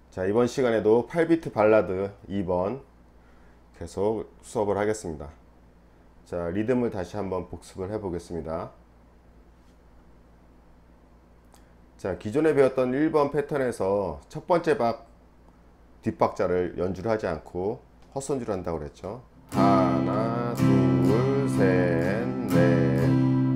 자, 이번 시간에도 8비트 발라드 2번 계속 수업을 하겠습니다. 자, 리듬을 다시 한번 복습을 해 보겠습니다. 자, 기존에 배웠던 1번 패턴에서 첫 번째 박 뒷박자를 연주를 하지 않고 헛손질을 한다고 그랬죠. 하나 둘 셋 넷,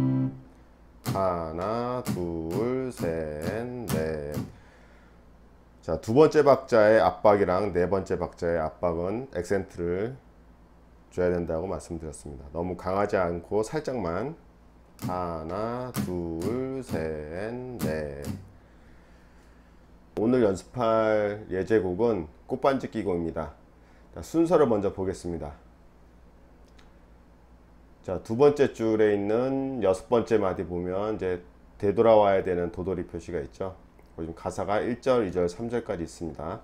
하나 둘 셋 넷. 자, 두 번째 박자의 압박이랑 네 번째 박자의 압박은 액센트를 줘야 된다고 말씀드렸습니다. 너무 강하지 않고 살짝만. 하나 둘 셋 넷. 오늘 연습할 예제곡은 꽃반지 끼고입니다. 자, 순서를 먼저 보겠습니다. 자, 두 번째 줄에 있는 여섯 번째 마디 보면 이제 되돌아와야 되는 도돌이 표시가 있죠. 지금 가사가 1절, 2절, 3절까지 있습니다.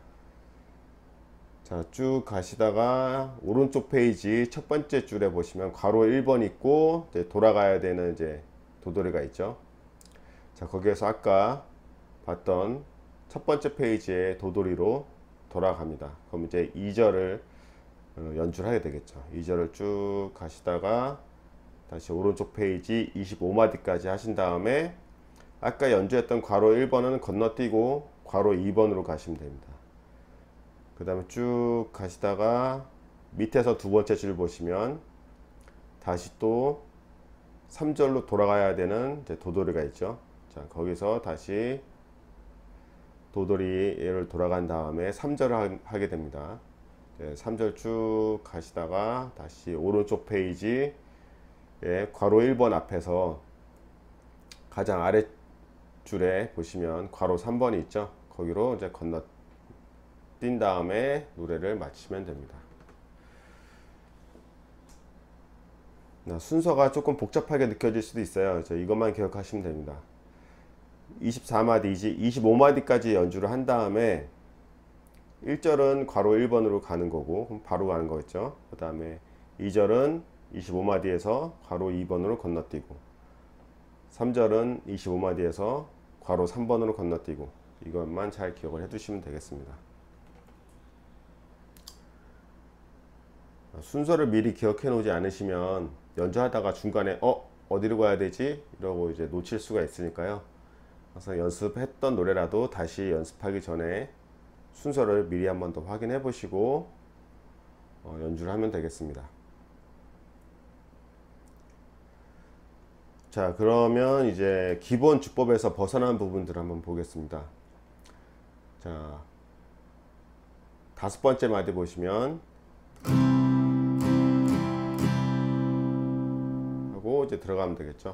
자, 쭉 가시다가 오른쪽 페이지 첫 번째 줄에 보시면 괄호 1번 있고 이제 돌아가야 되는 이제 도돌이가 있죠. 자, 거기에서 아까 봤던 첫 번째 페이지의 도돌이로 돌아갑니다. 그럼 이제 2절을 연주를 하게 되겠죠. 2절을 쭉 가시다가 다시 오른쪽 페이지 25마디까지 하신 다음에 아까 연주했던 괄호 1번은 건너뛰고 괄호 2번으로 가시면 됩니다. 그 다음에 쭉 가시다가 밑에서 두 번째 줄 보시면 다시 또 3절로 돌아가야 되는 이제 도돌이가 있죠. 자, 거기서 다시 도돌이를 돌아간 다음에 3절을 하게 됩니다. 3절 쭉 가시다가 다시 오른쪽 페이지에 괄호 1번 앞에서 가장 아래 줄에 보시면 괄호 3번이 있죠. 거기로 이제 건너뛴 다음에 노래를 마치면 됩니다. 순서가 조금 복잡하게 느껴질 수도 있어요. 이것만 기억하시면 됩니다. 24마디이지 25마디까지 연주를 한 다음에 1절은 괄호 1번으로 가는 거고 그럼 바로 가는 거겠죠. 그 다음에 2절은 25마디에서 괄호 2번으로 건너뛰고 3절은 25마디에서 괄호 3번으로 건너뛰고 이것만 잘 기억을 해 두시면 되겠습니다. 순서를 미리 기억해 놓지 않으시면 연주하다가 중간에 어디로 가야 되지? 이러고 이제 놓칠 수가 있으니까요. 그래서 연습했던 노래라도 다시 연습하기 전에 순서를 미리 한번 더 확인해 보시고 연주를 하면 되겠습니다. 자, 그러면 이제 기본 주법에서 벗어난 부분들을 한번 보겠습니다. 자, 다섯 번째 마디 보시면 하고 이제 들어가면 되겠죠.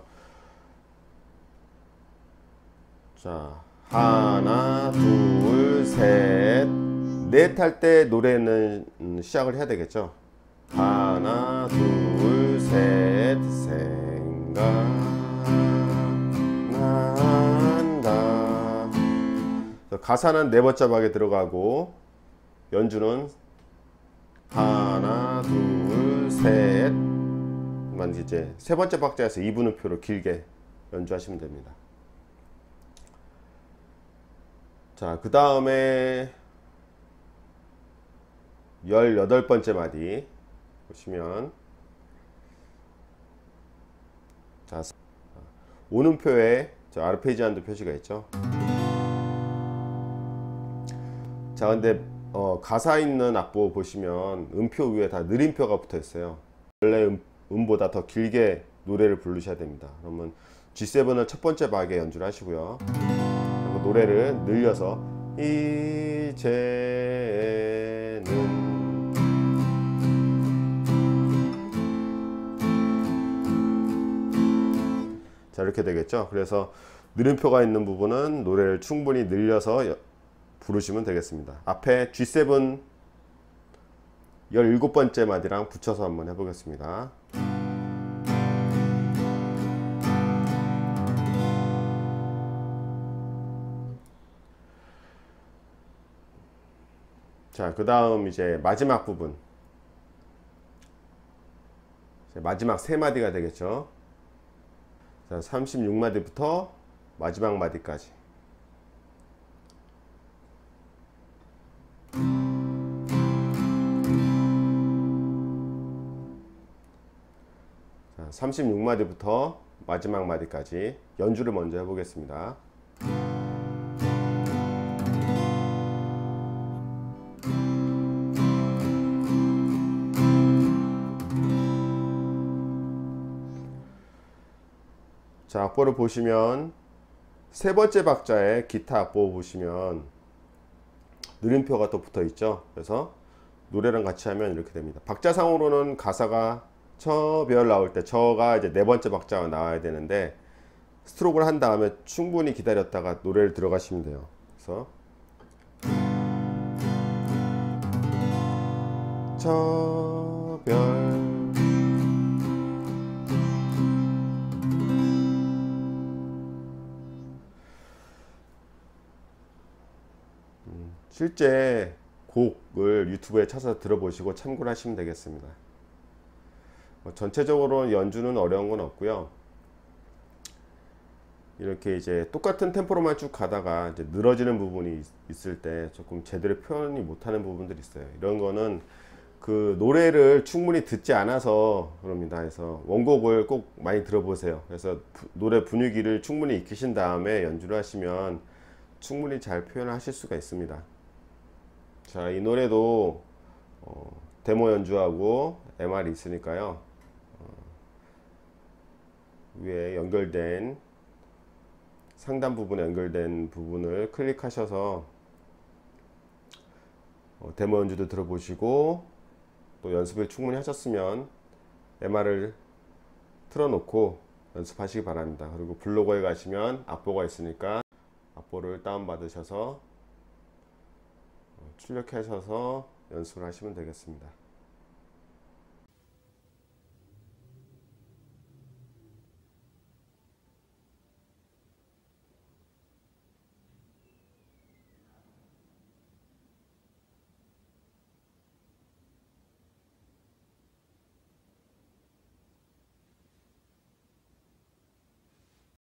자, 하나 둘 셋 넷 할 때 노래는 시작을 해야 되겠죠. 하나 둘 셋 생각난다. 가사는 네 번째 박에 들어가고 연주는 하나 둘 셋만 이제 세 번째 박자에서 2분음표로 길게 연주하시면 됩니다. 자, 그 다음에 18번째 마디 보시면 자, 오음표에 아르페지안도 표시가 있죠. 자, 근데 가사 있는 악보 보시면 음표 위에 다 느림표가 붙어 있어요. 원래 음보다 더 길게 노래를 부르셔야 됩니다. 그러면 G7을 첫 번째 박에 연주를 하시고요. 노래를 늘려서 이제는 자, 이렇게 되겠죠. 그래서 느림표가 있는 부분은 노래를 충분히 늘려서 부르시면 되겠습니다. 앞에 G7 17번째 마디랑 붙여서 한번 해보겠습니다. 자, 그 다음 이제 마지막 부분, 마지막 세 마디가 되겠죠. 자, 36마디부터 마지막 마디까지 36마디부터 마지막 마디까지 연주를 먼저 해보겠습니다. 자, 악보를 보시면 세 번째 박자에 기타 악보 보시면 느림표가 또 붙어 있죠. 그래서 노래랑 같이 하면 이렇게 됩니다. 박자상으로는 가사가 처별 나올 때 처가 이제 네 번째 박자가 나와야 되는데 스트로크를 한 다음에 충분히 기다렸다가 노래를 들어가시면 돼요. 그래서 처별 실제 곡을 유튜브에 찾아서 들어보시고 참고를 하시면 되겠습니다. 전체적으로 연주는 어려운 건 없고요. 이렇게 이제 똑같은 템포로만 쭉 가다가 이제 늘어지는 부분이 있을 때 조금 제대로 표현이 못하는 부분들이 있어요. 이런 거는 그 노래를 충분히 듣지 않아서 그럽니다. 그래서 원곡을 꼭 많이 들어보세요. 그래서 노래 분위기를 충분히 익히신 다음에 연주를 하시면 충분히 잘 표현하실 수가 있습니다. 자, 이 노래도 데모 연주하고 MR이 있으니까요. 위에 연결된 상단 부분에 연결된 부분을 클릭하셔서 데모 연주도 들어보시고 또 연습을 충분히 하셨으면 MR을 틀어놓고 연습하시기 바랍니다. 그리고 블로그에 가시면 악보가 있으니까 악보를 다운받으셔서 출력하셔서 연습을 하시면 되겠습니다.